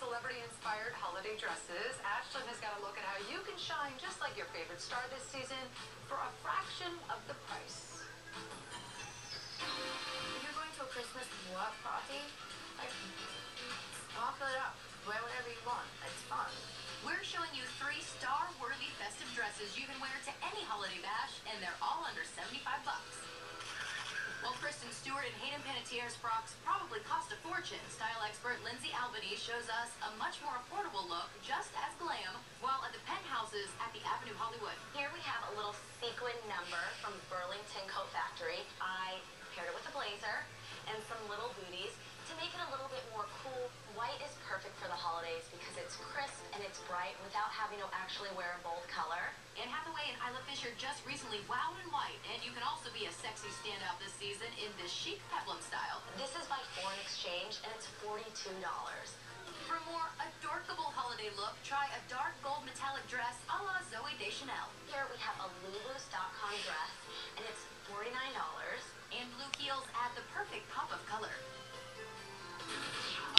celebrity-inspired holiday dresses, Ashlyn has got a look at how you can shine just like your favorite star this season for a fraction of the price. If you're going to a Christmas what party, like, sparkle it up. Wear whatever you want. It's fun. We're showing you 3 star-worthy festive dresses you can wear to any holiday bash, and they're all under $75. While Kristen Stewart and Hayden Panettiere's frocks probably cost a fortune, style expert Lindsay Albany shows us a much more affordable look, just as glam, while at the penthouses at the Avenue Hollywood. Here we have a little sequin number from Burlington Coat Factory. I paired it with a blazer and some little booties to make it a little bit more cool. White is perfect for the holidays because it's crisp and it's bright without having to actually wear a bold color. Anne Hathaway and Isla Fisher just recently wowed in white, and you can also be a sexy standout this season in this chic peplum style. This is by Foreign Exchange and it's $42. For a more adorkable holiday look, try a dark gold metallic dress a la Zooey Deschanel. Here we have a Lulus.com dress and it's $49. And blue heels add the perfect pop of color.